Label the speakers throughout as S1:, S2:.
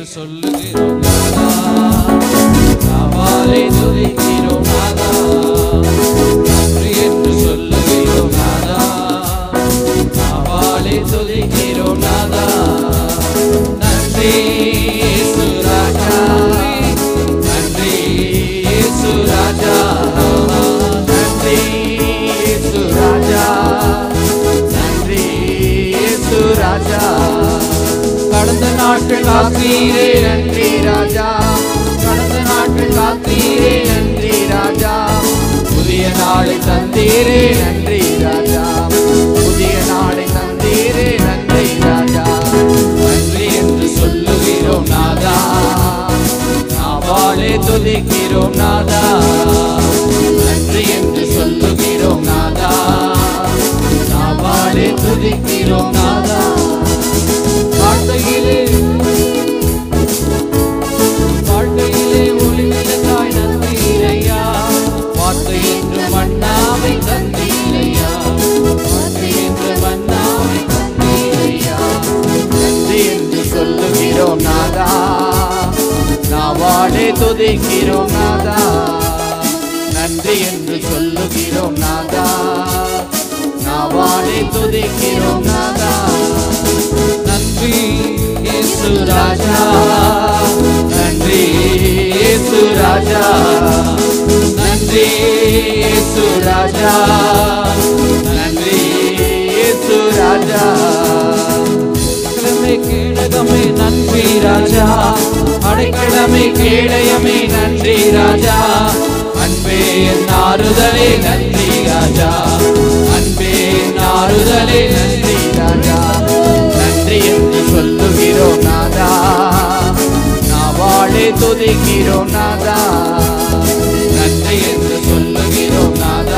S1: என்று சொல்லுகிறோம் நாதா, நாவாலே துதிக்கிறோம் நாதா, நன்றி என்று சொல்லுகிறோம் நாதா, நாவாலே துதிக்கிறோம் நாதா. நன்றி இயேசு ராஜா, நன்றி இயேசு ராஜா, நன்றி இயேசு ராஜா, நன்றி இயேசு ராஜா. கடந்த நாட்கள் காத்தீரே நன்றி ராஜா, கடந்த நாட்கள் காத்தீரே நன்றி ராஜா. புதிய நாளை தந்தீரே நன்றி ராஜா, புதிய நாளை தந்தீரே நன்றி ராஜா. நன்றி என்று சொல்லுகிறோம் நாதா, நாவாலே துதிக்கிறோம் நாதா. நன்றி என்று சொல்லுகிறோம் நாதா, நாவாலே துதிக்கிறோம் நாதா. வாழ்க்கையிலே ஒளிவிளக்காய் நந்தீரையா, வார்த்தை என்று மன்னாவை தந்தீரையா, வார்த்தை என்று மன்னாவை தந்தீரையா. நன்றி என்று சொல்லுகிறோம் நாதா, நாவாலே துதிக்கிறோம் நாதா. நன்றி என்று சொல்லுகிறோம் நாதா, நாவாலே துதிக்கிறோம் நாதா. நன்றி இயேசு ராஜா, நன்றி இயேசு ராஜா, நன்றி இயேசு ராஜா, நன்றி இயேசு ராஜா. அடைக்கலமே கேடகமே நன்றி ராஜா, அடைக்கலமே கேடயமே நன்றி ராஜா. அன்பே என் ஆறுதலே நன்றி ராஜா, அன்பே என் ஆறுதலே நன்றி ராஜா. நன்றி என்று சொல்லுகிறோம் நாதா, நாவாலே துதிக்கிறோம் நாதா. நன்றி என்று சொல்லுகிறோம் நாதா,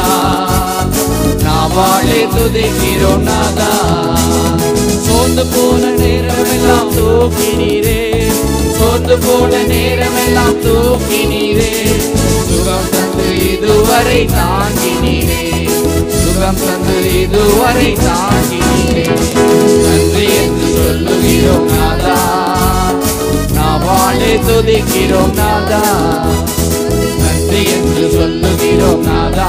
S1: நாவாலே துதிக்கிறோம் நாதா. சோர்ந்து போன நேரமெல்லாம் தூக்கினீரே, சோர்ந்து போன நேரமெல்லாம் தூக்கினீரே. சுகம் தந்து இதுவரை தாங்கினீரே, சுகம் தந்து இதுவரை தாங்கினீரே. நன்றி என்று சொல்லுகிறோம் நாதா, நாவாலே துதிக்கிறோம் நாதா. நன்றி என்று சொல்லுகிறோம் நாதா,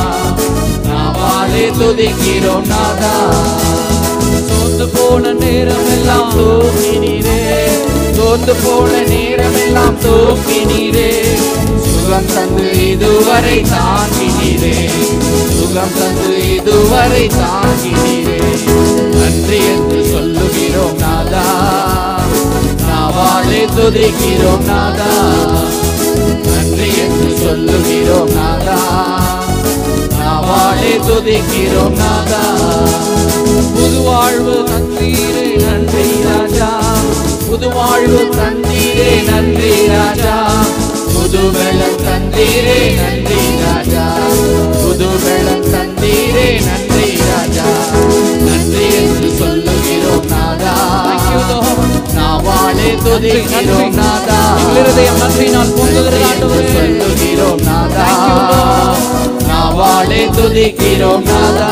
S1: நாவாலே துதிக்கிறோம் நாதா. சோர்ந்து போன நேரமெல்லாம் தூக்கினீரே, சோர்ந்து போன நேரமெல்லாம் தூக்கினீரே. சுகம் தந்து இதுவரை தாங்கினீரே, சுகம் தந்து இதுவரை தாங்கினீரே. நன்றி என்று சொல்லுகிறோம் நாதா, நாவாலே துதிக்கிறோம் நாதா. நன்றி என்று சொல்லுகிறோம் நாதா, நாவாலே துதிக்கிறோம் நாதா. புது வாழ்வு தந்தீரே நன்றி ராஜா, புது வாழ்வு தந்தீரே நன்றி ராஜா. புது வெள்ளம் தந்தீரே நன்றி ராஜா, புது வெள்ளம் தந்தீரே நன்றி ராஜா. நன்றி என்று சொல்லுகிறோம் நாதா, நாவாலே துதிக்கிறோம் நாதா. நன்றியினால் சொல்லுகிறோம் நாதா, நாவாலே துதிக்கிறோம் நாதா.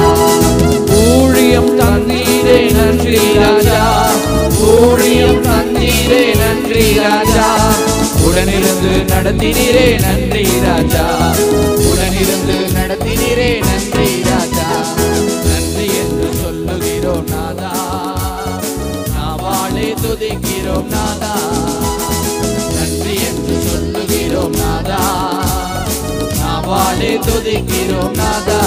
S1: ஊழியம் தந்தீரே நன்றி ராஜா, ஊழியம் தந்தீரே நன்றி ராஜா. உடனிருந்து நடத்தினீரே நன்றி ராஜா, உடனிருந்து நடத்தினீரே நன்றி ராஜா. நன்றி என்று சொல்லுகிறோம் நாதா, நாவாலே துதிக்கிறோம் நாதா. நன்றி என்று சொல்லுகிறோம் நாதா, நாவாலே துதிக்கிறோம் நாதா.